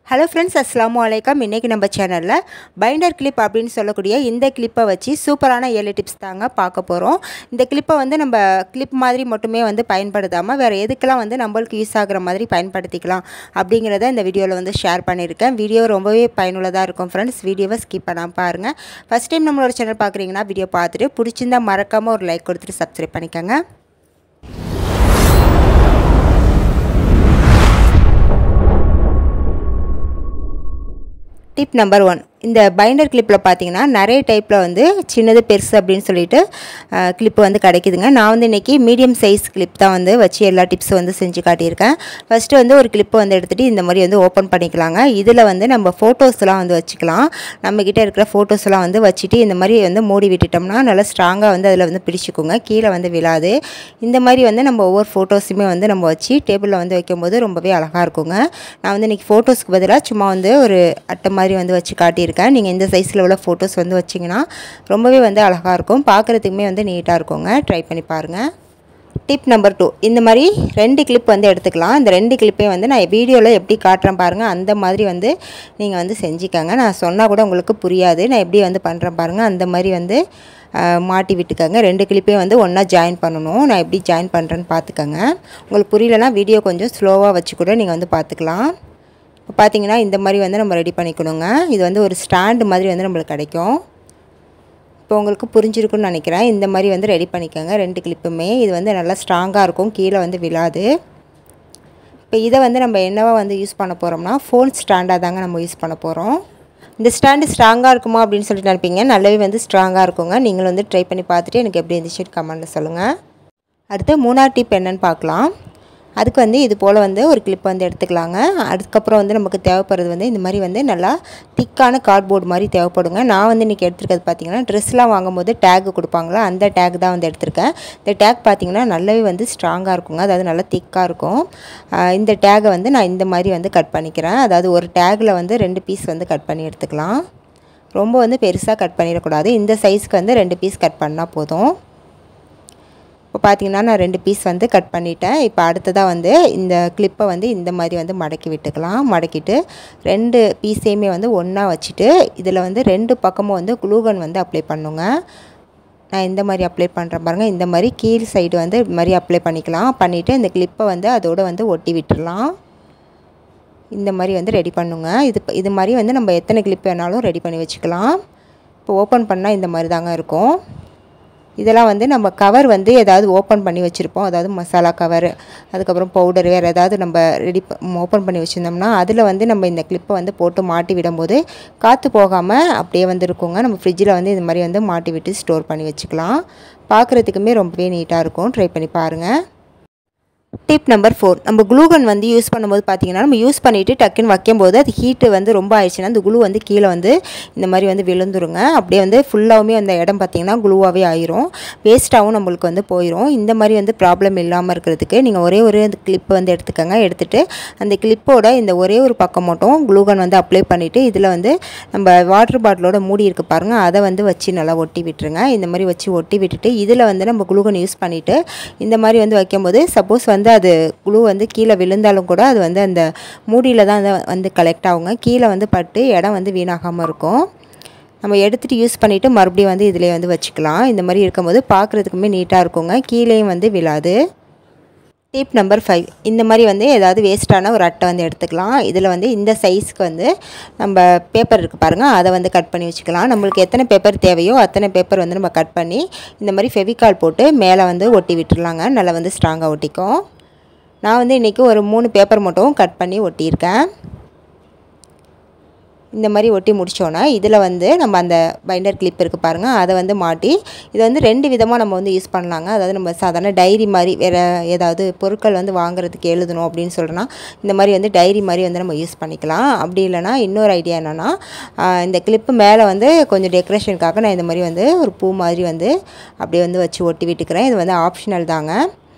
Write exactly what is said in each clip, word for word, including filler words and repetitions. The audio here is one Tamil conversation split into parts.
ஹலோ ஃப்ரெண்ட்ஸ், அஸ்ஸலாமு அலைக்கும். இன்றைக்கி நம்ம சேனலில் பைண்டர் கிளிப் அப்படின்னு சொல்லக்கூடிய இந்த கிளிப்பை வச்சு சூப்பரான ஏழு டிப்ஸ் தாங்க பார்க்க போகிறோம். இந்த கிளிப்பை வந்து நம்ம கிளிப் மாதிரி மட்டுமே வந்து பயன்படுத்தாமல் வேறு எதுக்கெல்லாம் வந்து நம்மளுக்கு யூஸ் ஆகிற மாதிரி பயன்படுத்திக்கலாம் அப்படிங்கிறத இந்த வீடியோவில் வந்து ஷேர் பண்ணியிருக்கேன். வீடியோ ரொம்பவே பயனுள்ளதாக இருக்கும் ஃப்ரெண்ட்ஸ். வீடியோவை ஸ்கிப் பண்ணாமல் பாருங்கள். ஃபஸ்ட் டைம் நம்மளோட சேனல் பார்க்குறீங்கன்னா வீடியோ பார்த்துட்டு பிடிச்சிருந்தால் மறக்காமல் ஒரு லைக் கொடுத்துட்டு சப்ஸ்கிரைப் பண்ணிக்கோங்க. டிப் நம்பர் ஒன், இந்த பைண்டர் கிளிப்பில் பார்த்தீங்கன்னா நிறைய டைப்பில் வந்து சின்னது பெருசு அப்படின்னு சொல்லிட்டு கிளிப்பு வந்து கிடைக்குதுங்க. நான் வந்து இன்றைக்கி மீடியம் சைஸ் கிளிப் தான் வந்து வச்சு எல்லா டிப்ஸும் வந்து செஞ்சு காட்டியிருக்கேன். ஃபஸ்ட்டு வந்து ஒரு கிளிப்பை வந்து எடுத்துகிட்டு இந்த மாதிரி வந்து ஓப்பன் பண்ணிக்கலாங்க. இதில் வந்து நம்ம ஃபோட்டோஸ்லாம் வந்து வச்சுக்கலாம். நம்மக்கிட்ட இருக்கிற ஃபோட்டோஸ்லாம் வந்து வச்சுட்டு இந்த மாதிரி வந்து மூடி விட்டுட்டோம்னா நல்லா ஸ்ட்ராங்காக வந்து அதில் வந்து பிடிச்சிக்கோங்க, கீழே வந்து விழாது. இந்த மாதிரி வந்து நம்ம ஒவ்வொரு ஃபோட்டோஸுமே வந்து நம்ம வச்சு டேபிளில் வந்து வைக்கும்போது ரொம்பவே அழகாக இருக்குங்க. நான் வந்து இன்றைக்கி ஃபோட்டோஸ்க்கு பதிலாக சும்மா வந்து ஒரு அட்டை மாதிரி வந்து வச்சு காட்டியிருக்கேன். நீங்கள் இந்த சைஸில் உள்ள ஃபோட்டோஸ் வந்து வச்சிங்கன்னா ரொம்பவே வந்து அழகாக இருக்கும், பார்க்குறதுக்குமே வந்து நீட்டாக இருக்குங்க. ட்ரை பண்ணி பாருங்கள். டிப் நம்பர் டூ, இந்த மாதிரி ரெண்டு கிளிப் வந்து எடுத்துக்கலாம். இந்த ரெண்டு கிளிப்பையும் வந்து நான் வீடியோவில் எப்படி காட்டுறேன் பாருங்கள், அந்த மாதிரி வந்து நீங்கள் வந்து செஞ்சுக்கோங்க. நான் சொன்னால் கூட உங்களுக்கு புரியாது. நான் எப்படி வந்து பண்ணுறேன் பாருங்கள், அந்த மாதிரி வந்து மாட்டி விட்டுக்கோங்க. ரெண்டு கிளிப்பையும் வந்து ஒன்றா ஜாயின் பண்ணணும். நான் எப்படி ஜாயின் பண்ணுறேன்னு பார்த்துக்கோங்க. உங்களுக்கு புரியலன்னா வீடியோ கொஞ்சம் ஸ்லோவாக வச்சு கூட நீங்கள் வந்து பார்த்துக்கலாம். இப்போ பார்த்தீங்கன்னா இந்த மாதிரி வந்து நம்ம ரெடி பண்ணிக்கணுங்க. இது வந்து ஒரு ஸ்டாண்டு மாதிரி வந்து நம்மளுக்கு கிடைக்கும். இப்போ உங்களுக்கு புரிஞ்சிருக்குன்னு நினைக்கிறேன். இந்த மாதிரி வந்து ரெடி பண்ணிக்கோங்க ரெண்டு கிளிப்புமே. இது வந்து நல்லா ஸ்ட்ராங்காக இருக்கும், கீழே வந்து விழாது. இப்போ இதை வந்து நம்ம என்னவா வந்து யூஸ் பண்ண போகிறோம்னா ஃபோன் ஸ்டாண்டாக தாங்க நம்ம யூஸ் பண்ண போகிறோம். இந்த ஸ்டாண்டு ஸ்ட்ராங்காக இருக்குமா அப்படின்னு சொல்லிட்டு நினைப்பீங்க. நல்லாவே வந்து ஸ்ட்ராங்காக இருக்குங்க. நீங்களும் வந்து ட்ரை பண்ணி பார்த்துட்டு எனக்கு எப்படி இருந்துச்சுன்னு கமெண்ட்டில் சொல்லுங்கள். அடுத்து மூணாவது டிப் என்னென்னு பார்க்கலாம். அதுக்கு வந்து இது போல் வந்து ஒரு கிளிப் வந்து எடுத்துக்கலாங்க. அதுக்கப்புறம் வந்து நமக்கு தேவைப்படுறது வந்து இந்த மாதிரி வந்து நல்லா திக்கான கார்ட்போர்டு மாதிரி தேவைப்படுங்க. நான் வந்து இன்றைக்கி எடுத்துருக்கிறது பார்த்திங்கன்னா ட்ரெஸ்லாம் வாங்கும்போது டேக் கொடுப்பாங்களா, அந்த டேக் தான் வந்து எடுத்திருக்கேன். இந்த டேக் பார்த்திங்கன்னா நல்லாவே வந்து ஸ்ட்ராங்காக இருக்குங்க, அதாவது நல்லா திக்காக இருக்கும். இந்த டேகை வந்து நான் இந்த மாதிரி வந்து கட் பண்ணிக்கிறேன். அதாவது ஒரு டேக்கில் வந்து ரெண்டு பீஸ் வந்து கட் பண்ணி எடுத்துக்கலாம். ரொம்ப வந்து பெருசாக கட் பண்ணிடக்கூடாது. இந்த சைஸ்க்கு வந்து ரெண்டு பீஸ் கட் பண்ணால் போதும். இப்போ பார்த்தீங்கன்னா நான் ரெண்டு பீஸ் வந்து கட் பண்ணிட்டேன். இப்போ அடுத்ததாக வந்து இந்த கிளிப்பை வந்து இந்த மாதிரி வந்து மடக்கி விட்டுக்கலாம். மடக்கிட்டு ரெண்டு பீஸையுமே வந்து ஒன்றா வச்சுட்டு இதில் வந்து ரெண்டு பக்கமும் வந்து க்ளூகன் வந்து அப்ளை பண்ணுங்க. நான் இந்த மாதிரி அப்ளை பண்ணுறேன் பாருங்கள். இந்த மாதிரி கீழ் சைடு வந்து இது மாதிரி அப்ளை பண்ணிக்கலாம். பண்ணிவிட்டு இந்த கிளிப்பை வந்து அதோடு வந்து ஒட்டி விட்டுடலாம். இந்த மாதிரி வந்து ரெடி பண்ணுங்க. இது இது மாதிரி வந்து நம்ம எத்தனை கிளிப் வேணாலும் ரெடி பண்ணி வச்சுக்கலாம். இப்போ ஓப்பன் பண்ணால் இந்த மாதிரி தாங்க இருக்கும். இதெல்லாம் வந்து நம்ம கவர் வந்து ஏதாவது ஓப்பன் பண்ணி வச்சுருப்போம், அதாவது மசாலா கவர், அதுக்கப்புறம் பவுடர், வேறு ஏதாவது நம்ம ரெடி ஓப்பன் பண்ணி வச்சுருந்தோம்னா அதில் வந்து நம்ம இந்த கிளிப்பை வந்து போட்டு மாட்டி விடும்போது காற்று போகாமல் அப்படியே வந்து இருக்குங்க. நம்ம ஃப்ரிட்ஜில் வந்து இது மாதிரி வந்து மாட்டி விட்டு ஸ்டோர் பண்ணி வச்சுக்கலாம். பார்க்குறதுக்குமே ரொம்பவே நீட்டாக இருக்கும். ட்ரை பண்ணி பாருங்கள். டிப் நம்பர் ஃபோர், நம்ம க்ளூகன் வந்து யூஸ் பண்ணும்போது பார்த்திங்கன்னா நம்ம யூஸ் பண்ணிவிட்டு டக்குன்னு வைக்கும்போது அது ஹீட்டு வந்து ரொம்ப ஆயிடுச்சுன்னா அந்த குளூ வந்து கீழே வந்து இந்த மாதிரி வந்து விழுந்துருங்க. அப்படியே வந்து ஃபுல்லாகவுமே அந்த இடம் பார்த்திங்கன்னா குளூவாகவே ஆயிரும், வேஸ்ட்டாகவும் நம்மளுக்கு வந்து போயிடும். இந்த மாதிரி வந்து ப்ராப்ளம் இல்லாமல் இருக்கிறதுக்கு நீங்கள் ஒரே ஒரு கிளிப் வந்து எடுத்துக்கோங்க. எடுத்துகிட்டு அந்த கிளிப்போட இந்த ஒரே ஒரு பக்கம் மட்டும் க்ளூகன் வந்து அப்ளை பண்ணிவிட்டு இதில் வந்து நம்ம வாட்டர் பாட்டிலோட மூடி இருக்குது பாருங்கள், அதை வந்து வச்சு நல்லா ஒட்டி விட்டுருங்க. இந்த மாதிரி வச்சு ஒட்டி விட்டுட்டு இதில் வந்து நம்ம க்ளூகன் யூஸ் பண்ணிவிட்டு இந்த மாதிரி வந்து வைக்கும்போது சப்போஸ் வந்து அது குளூ வந்து கீழே விழுந்தாலும் கூட அது வந்து அந்த மூடியில் தான் வந்து கலெக்ட் ஆகுங்க. கீழே வந்து பட்டு இடம் வந்து வீணாகாமல் இருக்கும். நம்ம எடுத்துகிட்டு யூஸ் பண்ணிவிட்டு மறுபடியும் வந்து இதிலே வந்து வச்சுக்கலாம். இந்த மாதிரி இருக்கும்போது பார்க்குறதுக்குமே நீட்டாக இருக்குங்க, கீழேயும் வந்து விழாது. டிப் நம்பர் ஃபைவ், இந்த மாதிரி வந்து ஏதாவது வேஸ்ட்டான ஒரு அட்டை வந்து எடுத்துக்கலாம். இதில் வந்து இந்த சைஸ்க்கு வந்து நம்ம பேப்பர் இருக்குது பாருங்கள், அதை வந்து கட் பண்ணி வச்சுக்கலாம். நம்மளுக்கு எத்தனை பேப்பர் தேவையோ அத்தனை பேப்பர் வந்து நம்ம கட் பண்ணி இந்த மாதிரி ஃபெவிகால் போட்டு மேலே வந்து ஒட்டி விட்டுருலாங்க. நல்லா வந்து ஸ்ட்ராங்காக ஒட்டிக்கும். நான் வந்து இன்றைக்கி ஒரு மூணு பேப்பர் மட்டும் கட் பண்ணி ஒட்டியிருக்கேன். இந்த மாதிரி ஒட்டி முடித்தோன்னா இதில் வந்து நம்ம அந்த பைண்டர் கிளிப் இருக்குது பாருங்கள், அதை வந்து மாட்டி இதை வந்து ரெண்டு விதமாக நம்ம வந்து யூஸ் பண்ணலாங்க. அதாவது நம்ம சாதாரண டைரி மாதிரி வேறு ஏதாவது பொருட்கள் வந்து வாங்குறதுக்கு எழுதணும் அப்படின்னு சொல்கிறோன்னா இந்த மாதிரி வந்து டைரி மாதிரி வந்து நம்ம யூஸ் பண்ணிக்கலாம். அப்படி இல்லைனா இன்னொரு ஐடியா என்னென்னா இந்த கிளிப்பு மேலே வந்து கொஞ்சம் டெக்கரேஷனுக்காக நான் இந்த மாதிரி வந்து ஒரு பூ மாதிரி வந்து அப்படியே வந்து வச்சு ஒட்டி விட்டுக்கிறேன். இது வந்து ஆப்ஷனல் தாங்க.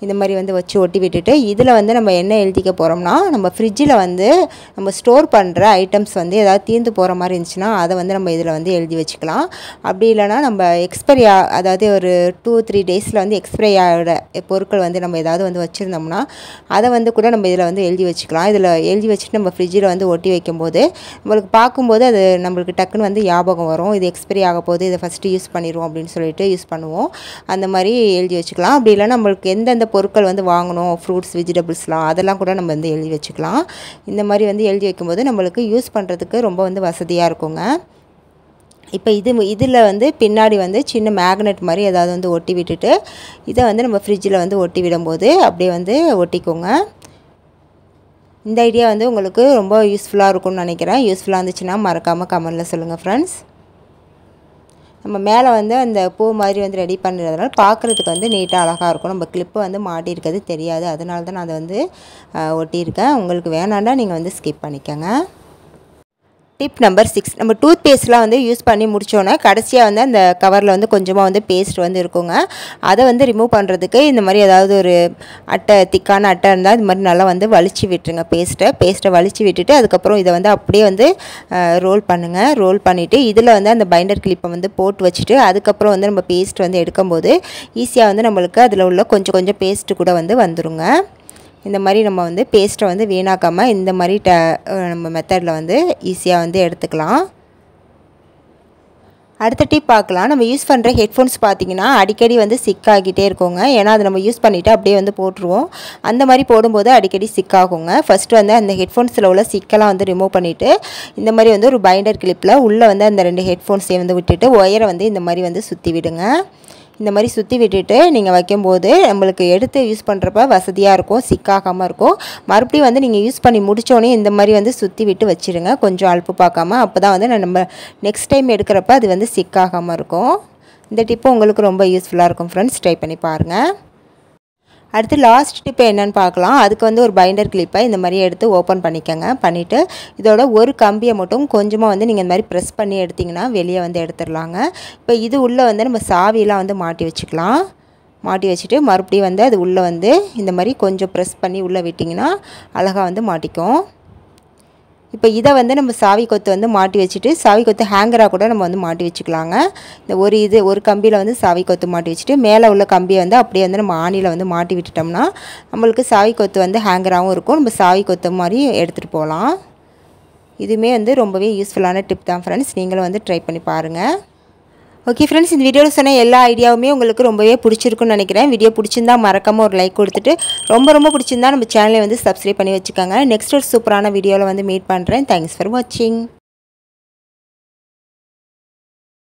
இந்த மாதிரி வந்து வச்சு ஒட்டி விட்டுட்டு இதில் வந்து நம்ம என்ன எழுதிக்க போகிறோம்னா, நம்ம ஃப்ரிட்ஜில் வந்து நம்ம ஸ்டோர் பண்ணுற ஐட்டம்ஸ் வந்து ஏதாவது தீர்ந்து போகிற மாதிரி இருந்துச்சுன்னா அதை வந்து நம்ம இதில் வந்து எழுதி வச்சுக்கலாம். அப்படி இல்லைனா நம்ம எக்ஸ்பைரி அதாவது ஒரு டூ த்ரீ டேஸில் வந்து எக்ஸ்பைரி ஆகிற பொருட்கள் வந்து நம்ம ஏதாவது வந்து வச்சுருந்தோம்னா அதை வந்து கூட நம்ம இதில் வந்து எழுதி வச்சுக்கலாம். இதில் எழுதி வச்சுட்டு நம்ம ஃப்ரிட்ஜில் வந்து ஒட்டி வைக்கும்போது நம்மளுக்கு பார்க்கும்போது அது நம்மளுக்கு டக்குன்னு வந்து ஞாபகம் வரும். இது எக்ஸ்பைரி ஆக போகுது, இதை ஃபஸ்ட்டு யூஸ் பண்ணிடுவோம் அப்படின்னு சொல்லிட்டு யூஸ் பண்ணுவோம். அந்த மாதிரி எழுதி வச்சுக்கலாம். அப்படி இல்லைனா நம்மளுக்கு எந்தெந்த பொருட்கள் வந்து வாங்கணும், ஃப்ரூட்ஸ் வெஜிடபிள்ஸ்லாம் அதெல்லாம் கூட நம்ம வந்து எழுதி வச்சுக்கலாம். இந்த மாதிரி வந்து எழுதி வைக்கும்போது நம்மளுக்கு யூஸ் பண்ணுறதுக்கு ரொம்ப வந்து வசதியாக இருக்குங்க. இப்போ இது இதில் வந்து பின்னாடி வந்து சின்ன மேக்னெட் மாதிரி ஏதாவது வந்து ஒட்டி விட்டுட்டு இதை வந்து நம்ம ஃப்ரிட்ஜில் வந்து ஒட்டி விடும்போது அப்படியே வந்து ஒட்டிக்கோங்க. இந்த ஐடியா வந்து உங்களுக்கு ரொம்ப யூஸ்ஃபுல்லாக இருக்கும்னு நினைக்கிறேன். யூஸ்ஃபுல்லாக இருந்துச்சுன்னா மறக்காமல் கமெண்ட்டில் சொல்லுங்கள் ஃப்ரெண்ட்ஸ். நம்ம மேலே வந்து அந்த பூ மாதிரி வந்து ரெடி பண்ணுறதுனால பார்க்குறதுக்கு வந்து நீட்டாக அழகாக இருக்கும். நம்ம கிளிப்பு வந்து மாட்டியிருக்கிறது தெரியாது. அதனால தான் நான் அதை வந்து ஒட்டியிருக்கேன். உங்களுக்கு வேணாண்டா நீங்கள் வந்து ஸ்கிப் பண்ணிக்கோங்க. டிப் நம்பர் சிக்ஸ், நம்ம டூத் பேஸ்ட்லாம் வந்து யூஸ் பண்ணி முடித்தோன்னே கடைசியாக வந்து அந்த கவரில் வந்து கொஞ்சமாக வந்து பேஸ்ட் வந்து இருக்குங்க. அதை வந்து ரிமூவ் பண்ணுறதுக்கு இந்த மாதிரி ஏதாவது ஒரு அட்டை, திக்கான அட்டை இருந்தால் இது மாதிரி நல்லா வந்து வலிச்சு விட்டுருங்க. பேஸ்ட்டை பேஸ்ட்டை வலிச்சு விட்டுட்டு அதுக்கப்புறம் இதை வந்து அப்படியே வந்து ரோல் பண்ணுங்கள். ரோல் பண்ணிவிட்டு இதில் வந்து அந்த பைண்டர் கிளிப்பை வந்து போட்டு வச்சுட்டு அதுக்கப்புறம் வந்து நம்ம பேஸ்ட் வந்து எடுக்கும்போது ஈஸியாக வந்து நம்மளுக்கு அதில் உள்ள கொஞ்சம் கொஞ்சம் பேஸ்ட்டு கூட வந்து வந்துருங்க. இந்த மாதிரி நம்ம வந்து பேஸ்ட்டை வந்து வீணாக்காமல் இந்த மாதிரி ட நம்ம மெத்தடில் வந்து ஈஸியாக வந்து எடுத்துக்கலாம். அடுத்த டிப் பார்க்கலாம். நம்ம யூஸ் பண்ணுற ஹெட்ஃபோன்ஸ் பார்த்திங்கன்னா அடிக்கடி வந்து சிக்காகிட்டே இருக்குங்க. ஏன்னா அதை நம்ம யூஸ் பண்ணிவிட்டு அப்படியே வந்து போட்டுருவோம். அந்த மாதிரி போடும்போது அடிக்கடி சிக்காகுங்க. ஃபஸ்ட்டு வந்து அந்த ஹெட்ஃபோன்ஸில் உள்ள சிக்கெல்லாம் வந்து ரிமூவ் பண்ணிவிட்டு இந்த மாதிரி வந்து ஒரு பைண்டர் கிளிப்பில் உள்ளே வந்து அந்த ரெண்டு ஹெட்ஃபோன்ஸையும் வந்து விட்டுட்டு ஒயரை வந்து இந்த மாதிரி வந்து சுற்றி விடுங்க. இந்த மாதிரி சுற்றி விட்டுட்டு நீங்கள் வைக்கும்போது நம்மளுக்கு எடுத்து யூஸ் பண்ணுறப்ப வசதியாக இருக்கும், சிக்காகாமல் இருக்கும். மறுபடியும் வந்து நீங்கள் யூஸ் பண்ணி முடித்தோடனே இந்த மாதிரி வந்து சுற்றி விட்டு வச்சுருங்க, கொஞ்சம் அலுப்பு பார்க்காம. அப்போ தான் வந்து நம்ம நெக்ஸ்ட் டைம் எடுக்கிறப்ப அது வந்து சிக்காகாமல் இருக்கும். இந்த டிப்பு உங்களுக்கு ரொம்ப யூஸ்ஃபுல்லாக இருக்கும் ஃப்ரெண்ட்ஸ், ட்ரை பண்ணி பாருங்கள். அடுத்து லாஸ்ட் டிப்பு என்னென்னு பார்க்கலாம். அதுக்கு வந்து ஒரு பைண்டர் கிளிப்பை இந்த மாதிரி எடுத்து ஓப்பன் பண்ணிக்கோங்க. பண்ணிவிட்டு இதோட ஒரு கம்பியை மட்டும் கொஞ்சமாக வந்து நீங்கள் இந்த மாதிரி ப்ரெஸ் பண்ணி எடுத்திங்கன்னா வெளியே வந்து எடுத்துடலாங்க. இப்போ இது உள்ளே வந்து நம்ம சாவியெல்லாம் வந்து மாட்டி வச்சுக்கலாம். மாட்டி வச்சுட்டு மறுபடியும் வந்து அது உள்ளே வந்து இந்த மாதிரி கொஞ்சம் ப்ரெஸ் பண்ணி உள்ளே விட்டிங்கன்னா அழகாக வந்து மாட்டிக்கும். இப்போ இதை வந்து நம்ம சாவி கொத்து வந்து மாட்டி வச்சுட்டு சாவி கொத்து ஹேங்கராக கூட நம்ம வந்து மாட்டி வச்சுக்கலாங்க. இந்த ஒரு இது ஒரு கம்பியில் வந்து சாவி கொத்து மாட்டி வச்சுட்டு மேலே உள்ள கம்பியை வந்து அப்படியே வந்து நம்ம ஆணியில் வந்து மாட்டி விட்டுட்டோம்னா நம்மளுக்கு சாவி கொத்து வந்து ஹேங்கராகவும் இருக்கும். நம்ம சாவி கொத்து மாதிரி எடுத்துகிட்டு போகலாம். இதுவுமே வந்து ரொம்பவே யூஸ்ஃபுல்லான டிப் தான் ஃப்ரெண்ட்ஸ், நீங்களும் வந்து ட்ரை பண்ணி பாருங்கள். ஓகே ஃப்ரெண்ட்ஸ், இந்த வீடியோவில் சொன்ன எல்லா ஐடியாவுமே உங்களுக்கு ரொம்பவே பிடிச்சிருக்குன்னு நினைக்கிறேன். வீடியோ பிடிச்சிருந்தா மறக்காமல் ஒரு லைக் கொடுத்துட்டு ரொம்ப ரொம்ப பிடிச்சிருந்தா நம்ம சேனலை வந்து சப்ஸ்கிரைப் பண்ணி வச்சுக்கோங்க. நெக்ஸ்ட் ஒரு சூப்பரான வீடியோவில் வந்து மீட் பண்ணுறேன். தேங்க்ஸ் ஃபார் வாட்சிங்.